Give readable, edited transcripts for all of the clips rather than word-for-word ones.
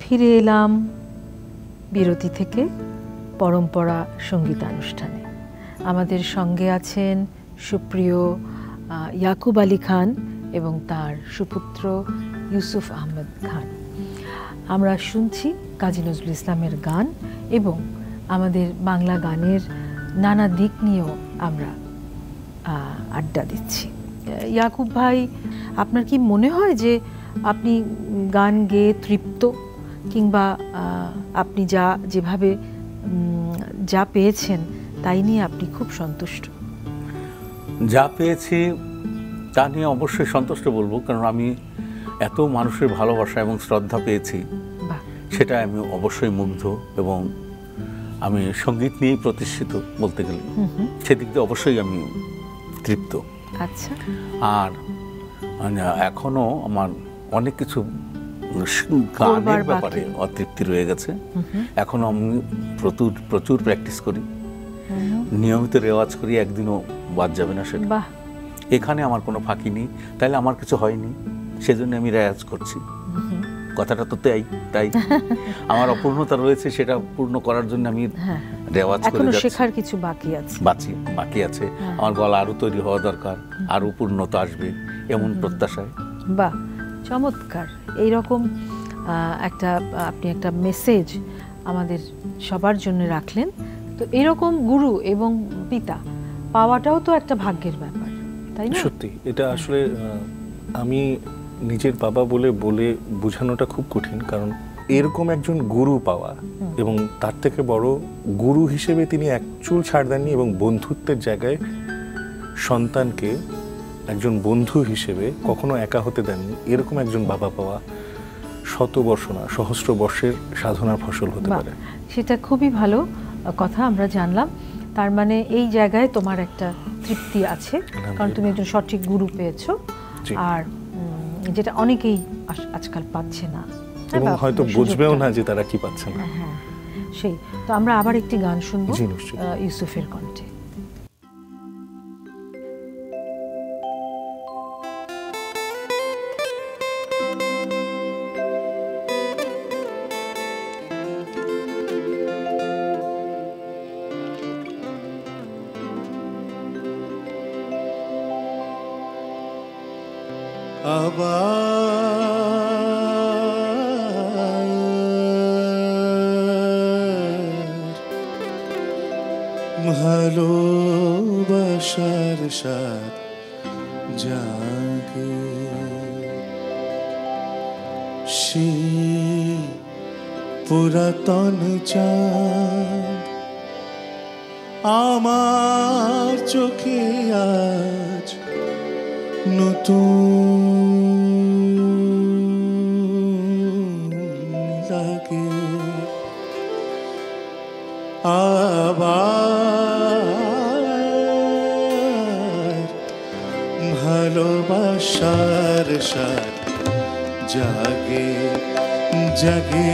ফিরে এলাম বিরতি থেকে পরম্পরা সঙ্গীতানুষ্ঠানে। আমাদের সঙ্গে আছেন সুপ্রিয় ইয়াকুব আলী খান এবং তার সুপুত্র ইউসুফ আহমেদ খান। আমরা শুনছি কাজী নজরুল ইসলামের গান এবং আমাদের বাংলা গানের নানা দিক নিয়েও আমরা আড্ডা দিচ্ছি। ইয়াকুব ভাই, আপনার কি মনে হয় যে আপনি গান গেয়ে তৃপ্ত, কিংবা আপনি যেভাবে যা পেয়েছেন তাই নিয়ে আপনি খুব সন্তুষ্ট? যা পেয়েছি তা নিয়ে অবশ্যই সন্তুষ্ট বলবো, কারণ আমি এত মানুষের ভালোবাসা এবং শ্রদ্ধা পেয়েছি, সেটা আমি অবশ্যই মুগ্ধ এবং আমি সঙ্গীত নিয়েই প্রতিষ্ঠিত বলতে গেলে সেদিক দিয়ে অবশ্যই আমি তৃপ্ত। আচ্ছা। আর এখনো আমার অনেক কিছু গানের ব্যাপারে অতৃপ্তি রয়ে গেছে। এখনো আমি প্রচুর প্র্যাকটিস করি, নিয়মিত রেওয়াজ করি, একদিনও বাদ যাবে না সেটা। এখানে আমার কোনো ফাঁকি নেই, তাইলে আমার কিছু হয়নি, সেজন্য আমি রেওয়াজ করছি। কথাটা তো তাই আমার অপূর্ণতা রয়েছে, সেটা পূর্ণ করার জন্য আমি রেওয়াজ করে যাচ্ছি। শেখার কিছু বাকি আছে। আমার গলা আরো তৈরি হওয়া দরকার, আরো পূর্ণতা আসবে এমন প্রত্যাশায়। বাহ, চমৎকার। এইরকম আপনি একটা মেসেজ আমাদের সবার জন্য রাখলেন। তো এরকম গুরু এবং পিতা পাওয়াটাও তো একটা ভাগ্যের ব্যাপার, তাই না? সত্যি, এটা আসলে আমি নিজের বাবা বলে বোঝানোটা খুব কঠিন, কারণ এরকম একজন গুরু পাওয়া এবং তার থেকে বড় গুরু হিসেবে তিনি এক চুল ছাড় দেননি এবং বন্ধুত্বের জায়গায় সন্তানকে একজন বন্ধু হিসেবে কখনো একা হতে দেননি। এরকম একজন বাবা পাওয়া শত বর্ষ না, সহস্র বর্ষের সাধনার ফসল হতে পারে। সেটা খুবই ভালো কথা আমরা জানলাম। তার মানে এই জায়গায় তোমার একটা তৃপ্তি আছে, কারণ তুমি একজন সঠিক গুরু পেয়েছো, আর যেটা অনেকেই আজকাল পাচ্ছে না এবং হয়তো বুঝবেও না যে তারা কি পাচ্ছে না। হ্যাঁ, সেই তো আমরা আবার একটি গান শুনবো ইউসুফের কণ্ঠে। ভালোবাসার সাথ জাগে সেই পুরাতন চাঁদ আমার চোখে আজ নতুন লাগে। আবার ভালোবাসার সাথ জাগে জাগে,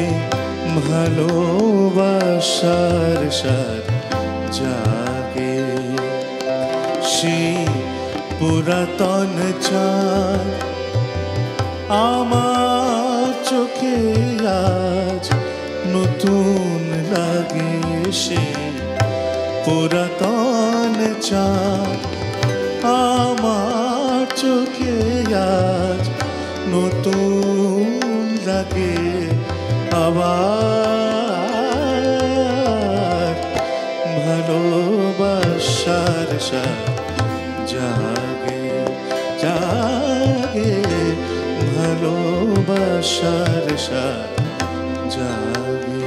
ভালোবাসার সাথ জাগে সেই পুরাতন চাঁদ আমার চোখে আজ নতুন লাগে। সেই পুরাতন চাঁদ আমার চোখে আজ নতুন লাগে। আবার ভালোবাসার সাথ জাগে জাগে, ভালোবাসার সাথ জাগে।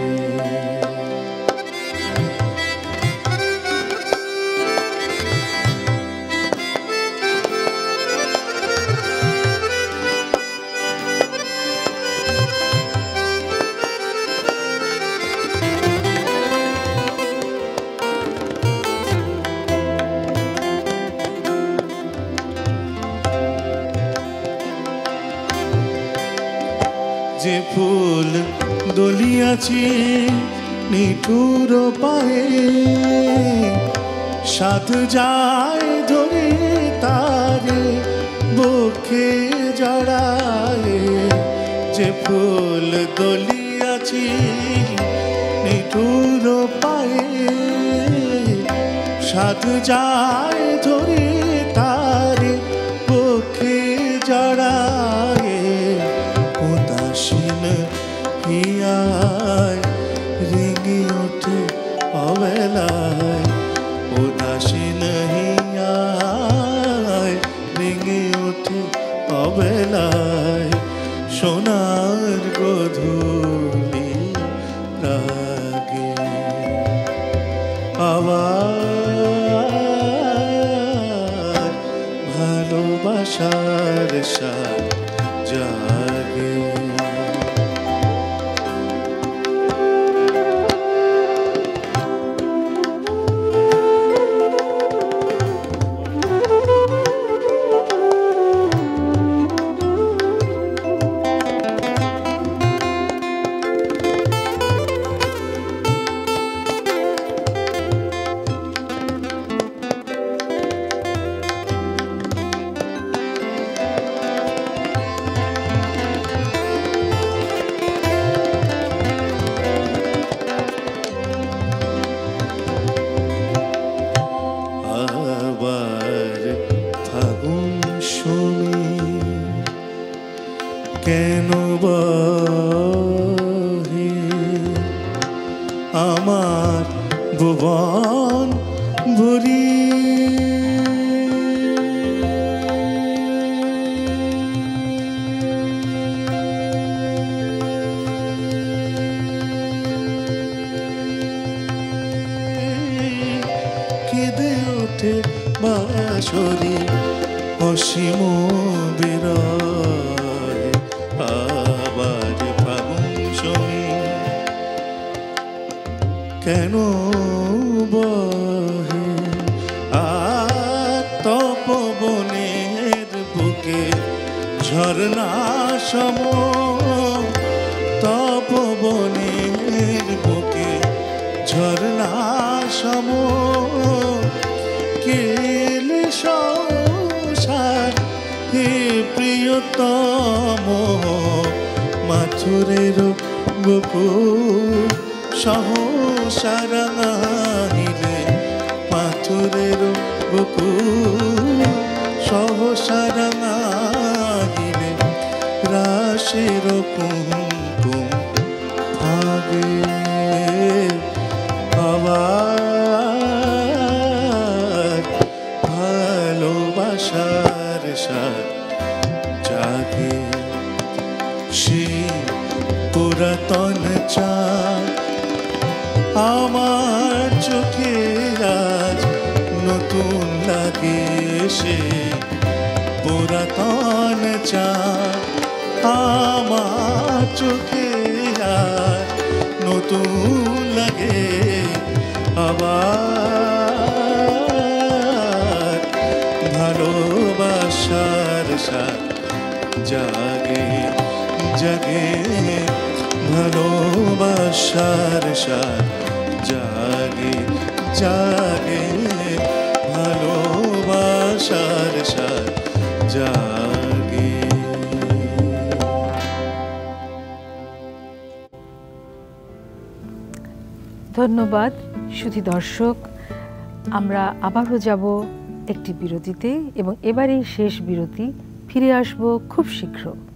যে ফুল দলিয়াছি নিঠুর পায়ে, সাথ যায় ধরে তারে বুকে জড়ায়। যে ফুল দলিয়াছি সাধ যায় ধরে তারে পক্ষে জড়ায় উদাসীন হিয়ায় রেঙে ওঠে অবেলায় উদাসীন হিয়ায় রেঙে ওঠে অবেলায় সোনার গধূলি রাগে আবার ভালোবাসার সাথ জাগে কেন বহে আমার ভুবন ভরি কেঁদে ওঠে বাঁশরি অসীম বিরহ আবার ফাগুন শনি কেন বহে তপবনের বুকে ঝর্ণা সম তপবনের বুকে ঝর্ণা সম কেলে সংসার হে প্রিয়তম মাথুরের বকুল সহসারাঙাহিলে মাথুরের বকুল সহসারাঙাহিলে রাশের কুমকুম ভাগে আবার ভালোবাসার সাথ জাগে সে পুরাতন চাঁদ আমার চোখে আজ নতুন লাগে সে পুরাতন চাঁদ আমার চোখে আজ নতুন লাগে আবার ভালোবাসার সাথ জাগে জাগে ভালোবাসার সাথ জাগে জাগে ভালোবাসার সাথ জাগে। ধন্যবাদ সুধী দর্শক, আমরা আবারও যাব একটি বিরতিতে এবং এবারেই শেষ বিরতি, ফিরে আসব খুব শীঘ্র।